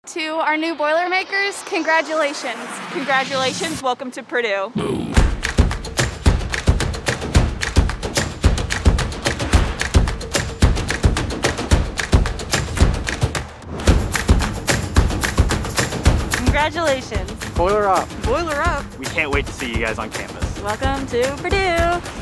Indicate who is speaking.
Speaker 1: To our new Boilermakers, congratulations.
Speaker 2: Congratulations, welcome to Purdue. Congratulations.
Speaker 3: Boiler up.
Speaker 2: Boiler up.
Speaker 3: We can't wait to see you guys on campus.
Speaker 2: Welcome to Purdue.